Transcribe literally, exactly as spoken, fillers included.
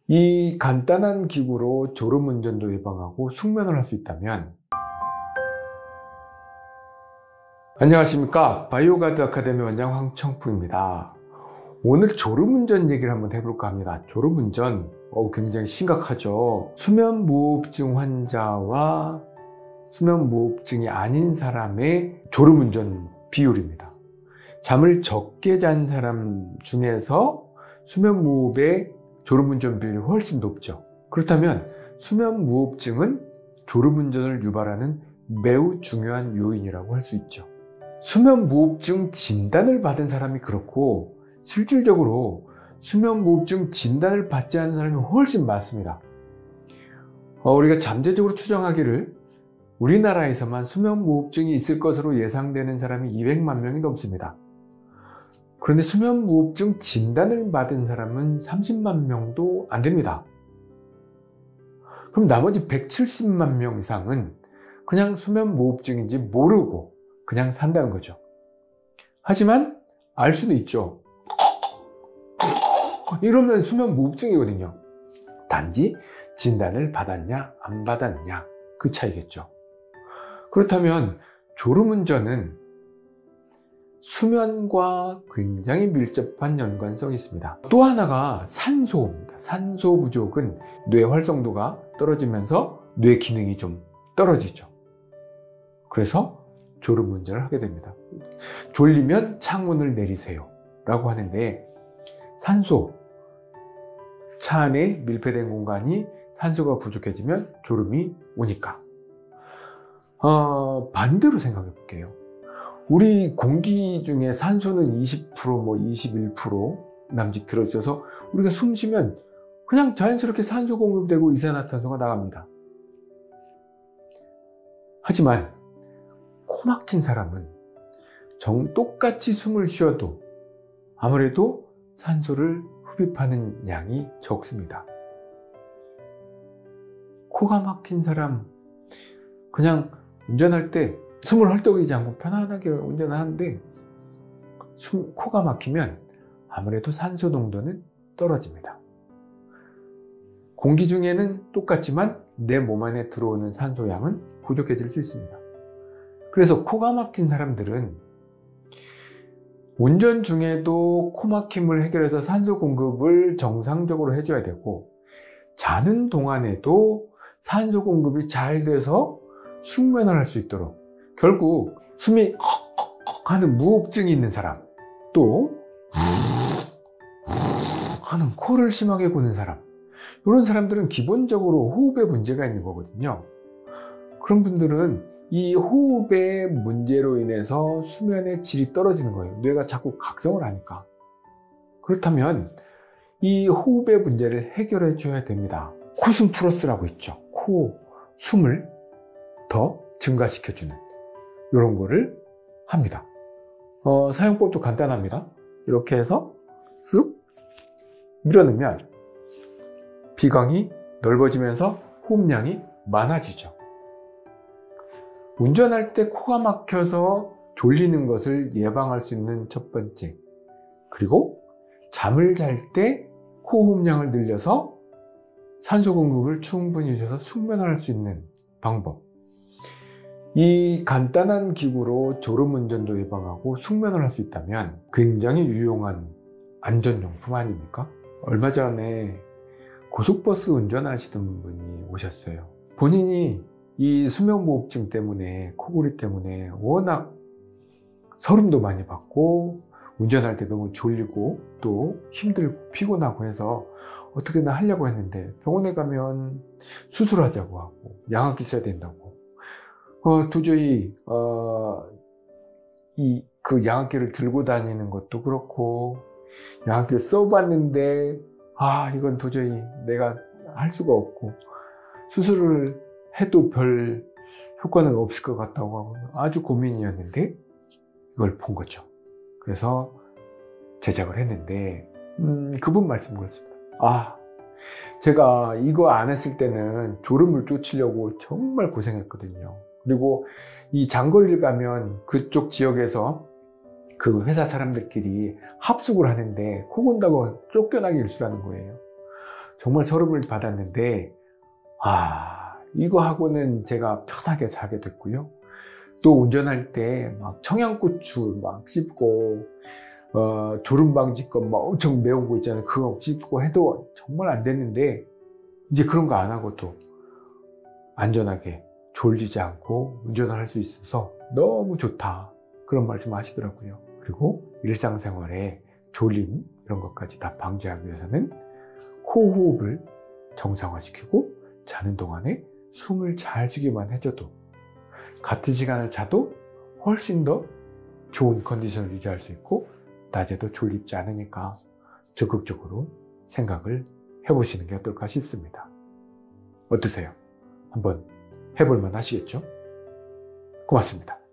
이 간단한 기구로 졸음운전도 예방하고 숙면을 할 수 있다면, 안녕하십니까, 바이오가드 아카데미 원장 황청풍입니다. 오늘 졸음운전 얘기를 한번 해볼까 합니다. 졸음운전 어, 굉장히 심각하죠. 수면무호흡증 환자와 수면무호흡증이 아닌 사람의 졸음운전 비율입니다. 잠을 적게 잔 사람 중에서 수면무호흡의 졸음운전 비율이 훨씬 높죠. 그렇다면 수면무호흡증은 졸음운전을 유발하는 매우 중요한 요인이라고 할 수 있죠. 수면무호흡증 진단을 받은 사람이 그렇고, 실질적으로 수면무호흡증 진단을 받지 않은 사람이 훨씬 많습니다. 어, 우리가 잠재적으로 추정하기를 우리나라에서만 수면무호흡증이 있을 것으로 예상되는 사람이 이백만 명이 넘습니다. 그런데 수면무호흡증 진단을 받은 사람은 삼십만 명도 안 됩니다. 그럼 나머지 백칠십만 명 이상은 그냥 수면무호흡증인지 모르고 그냥 산다는 거죠. 하지만 알 수도 있죠. 이러면 수면무호흡증이거든요. 단지 진단을 받았냐 안 받았냐 그 차이겠죠. 그렇다면 졸음운전은 수면과 굉장히 밀접한 연관성이 있습니다. 또 하나가 산소입니다. 산소 부족은 뇌 활성도가 떨어지면서 뇌 기능이 좀 떨어지죠. 그래서 졸음운전을 하게 됩니다. 졸리면 창문을 내리세요 라고 하는데, 산소, 차 안에 밀폐된 공간이 산소가 부족해지면 졸음이 오니까. 어, 반대로 생각해 볼게요. 우리 공기 중에 산소는 이십 퍼센트, 뭐 이십일 퍼센트 남짓 들어있어서 우리가 숨 쉬면 그냥 자연스럽게 산소 공급되고 이산화탄소가 나갑니다. 하지만 코 막힌 사람은 정 똑같이 숨을 쉬어도 아무래도 산소를 흡입하는 양이 적습니다. 코가 막힌 사람, 그냥 운전할 때 숨을 헐떡이지 않고 편안하게 운전을 하는데, 숨, 코가 막히면 아무래도 산소 농도는 떨어집니다. 공기 중에는 똑같지만 내 몸 안에 들어오는 산소 양은 부족해질 수 있습니다. 그래서 코가 막힌 사람들은 운전 중에도 코 막힘을 해결해서 산소 공급을 정상적으로 해줘야 되고, 자는 동안에도 산소 공급이 잘 돼서 숙면을 할 수 있도록, 결국 숨이 헉헉헉 하는 무호흡증이 있는 사람, 또 하는 코를 심하게 고는 사람, 이런 사람들은 기본적으로 호흡에 문제가 있는 거거든요. 그런 분들은 이 호흡의 문제로 인해서 수면의 질이 떨어지는 거예요. 뇌가 자꾸 각성을 하니까. 그렇다면 이 호흡의 문제를 해결해 줘야 됩니다. 코숨 플러스라고 있죠. 코 숨을 더 증가시켜주는 이런 거를 합니다. 어, 사용법도 간단합니다. 이렇게 해서 쓱 밀어넣으면 비강이 넓어지면서 호흡량이 많아지죠. 운전할 때 코가 막혀서 졸리는 것을 예방할 수 있는 첫 번째, 그리고 잠을 잘 때 호흡량을 늘려서 산소 공급을 충분히 줘서 숙면을 할 수 있는 방법, 이 간단한 기구로 졸음운전도 예방하고 숙면을 할 수 있다면 굉장히 유용한 안전용품 아닙니까? 얼마 전에 고속버스 운전하시던 분이 오셨어요. 본인이 이 수면무호흡증 때문에, 코골이 때문에 워낙 설움도 많이 받고 운전할 때 너무 졸리고 또 힘들고 피곤하고 해서 어떻게나 하려고 했는데, 병원에 가면 수술하자고 하고 양압기 써야 된다고, 어, 도저히 어, 이 그 양압기를 들고 다니는 것도 그렇고, 양압기를 써봤는데 아 이건 도저히 내가 할 수가 없고, 수술을 해도 별 효과는 없을 것 같다고 하고 아주 고민이었는데 이걸 본 거죠. 그래서 제작을 했는데 음, 그분 말씀 그렇습니다. 아, 제가 이거 안 했을 때는 졸음을 쫓으려고 정말 고생했거든요. 그리고 이 장거리를 가면 그쪽 지역에서 그 회사 사람들끼리 합숙을 하는데 코 건다고 쫓겨나기 일쑤라는 거예요. 정말 서름을 받았는데, 아, 이거 하고는 제가 편하게 자게 됐고요. 또 운전할 때 막 청양고추 막 씹고, 어, 졸음방지껏 막 엄청 매운 거 있잖아요. 그거 씹고 해도 정말 안 됐는데, 이제 그런 거 안 하고 또 안전하게 졸리지 않고 운전을 할 수 있어서 너무 좋다. 그런 말씀 하시더라고요. 그리고 일상생활에 졸림 이런 것까지 다 방지하기 위해서는 코호흡을 정상화시키고 자는 동안에 숨을 잘 쉬기만 해줘도 같은 시간을 자도 훨씬 더 좋은 컨디션을 유지할 수 있고 낮에도 졸립지 않으니까 적극적으로 생각을 해보시는 게 어떨까 싶습니다. 어떠세요? 한번 해볼만 하시겠죠? 고맙습니다.